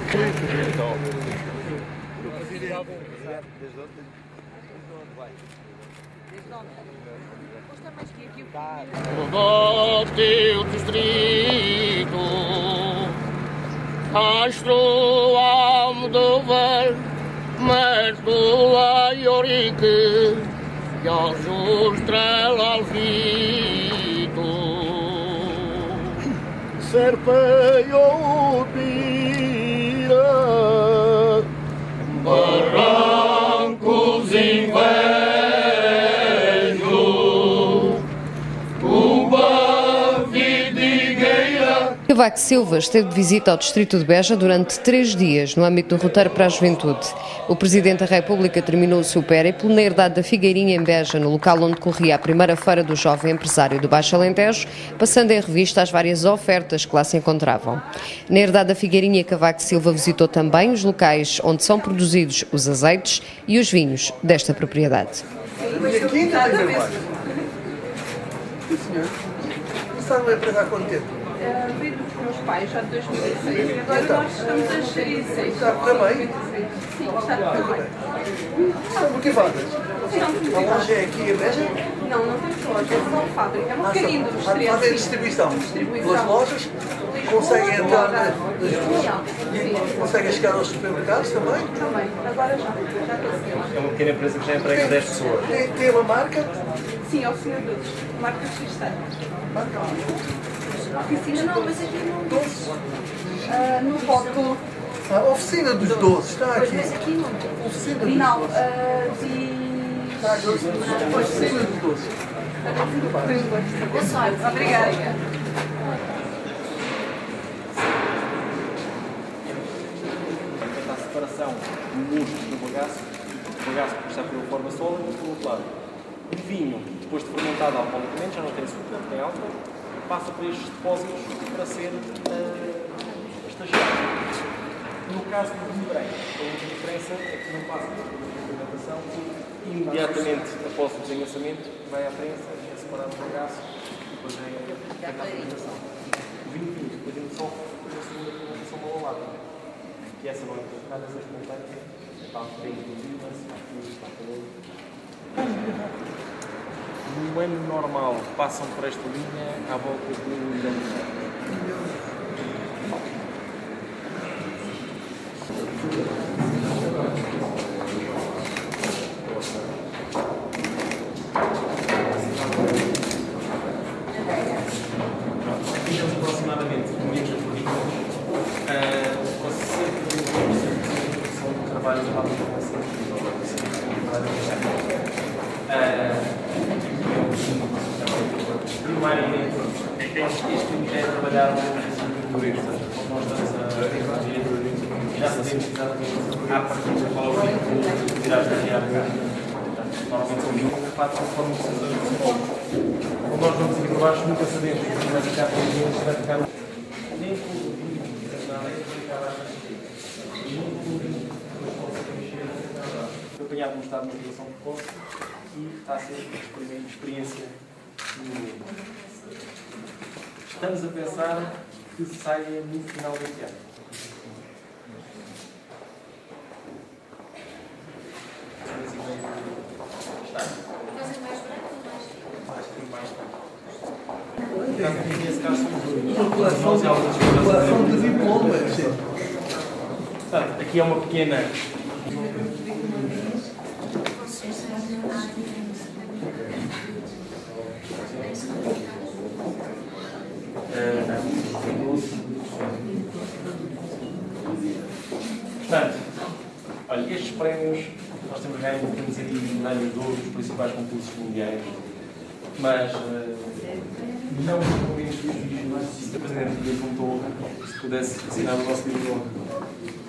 Do teu distrito, Castro Almodóvar, mas do Aiorique, e azul estrela alvito. Serpeio tira, barrancos invernos. Cavaco Silva esteve de visita ao distrito de Beja durante 3 dias, no âmbito do roteiro para a juventude. O Presidente da República terminou o seu périplo na herdade da Figueirinha, em Beja, no local onde corria a primeira feira do jovem empresário do Baixo Alentejo, passando em revista as várias ofertas que lá se encontravam. Na herdade da Figueirinha, Cavaco Silva visitou também os locais onde são produzidos os azeites e os vinhos desta propriedade. E aqui ainda tem mais. Sim, senhor. Começaram a empresa há quanto tempo? Veio dos meus pais já de 2006 e agora nós estamos a gerir 6. Está a correr bem? Sim, está a correr bem. Estão motivadas? A loja é aqui em Beja? Não, não temos loja, é só fábrica. É um bocadinho do exterior. Fazem distribuição. Pelas lojas? Conseguem entrar e conseguem chegar aos supermercados também? Também, agora já conseguimos. É uma pequena empresa que já emprega 10 pessoas. Tem uma marca? Sim, oficina de doces. Marca Cristã. Oficina não, mas aqui não doce. No foto. A oficina dos doces, está aqui. Mas aqui não. Oficina dos Não, doces. Está aqui. Oficina dos doces. Obrigada. A separação do músculo do bagaço está pela forma sólida e pelo outro lado. O vinho, depois de fermentado alcoolicamente, já não tem açúcar, tem álcool, passa por estes depósitos para ser estagiado. No caso do vinho branco, a única diferença é que não passa por fermentação e imediatamente após o desenhaçamento vai à prensa, é separado do bagaço e depois é feita a fermentação. O vinho tinto, depois ainda só a segunda fermentação malolada, que essa não é colocada, essa espontânea, está bem reduzida, está calor. No ano normal passam por esta linha à volta de 1 milhão. Temos aproximadamente menos de currículos, com cerca de 20% são de trabalho de aplicação primariamente, este é trabalhar no turista. Nós estamos a já sabemos exatamente à partida qual é o tipo de tiragem que há. Normalmente são 24 conforme o sensor do solo. Quando nós vamos aqui por baixo, nunca sabemos se vai ficar com o se vai ficar nem com o vinho, nada, é que ficar abaixo. E nem com o vinho, depois consegue mexer. Foi apanhado num estado de motivação precoce e está a ser uma experiência no mundo. Estamos a pensar que saia no final deste ano. Está. Acho que mais branco. Nesse caso somos dois. Coleção de diplomas. Portanto, aqui é uma pequena. Portanto, olha, estes prémios nós temos ganho, temos aqui medalhas de ouro dos principais concursos mundiais, mas não com este vídeo, se o Presidente lhe apontou, se pudesse assinar o nosso livro de honra.